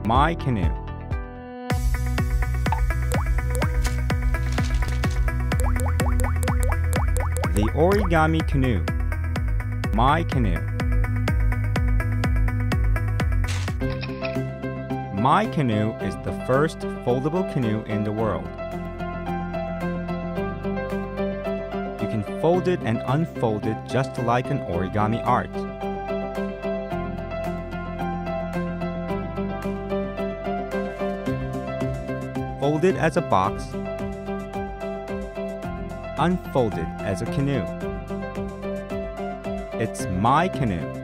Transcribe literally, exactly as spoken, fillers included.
My canoe. The origami canoe. My canoe. My canoe is the first foldable canoe in the world. You can fold it and unfold it just like an origami art. Fold it as a box. Unfold it as a canoe. It's my canoe.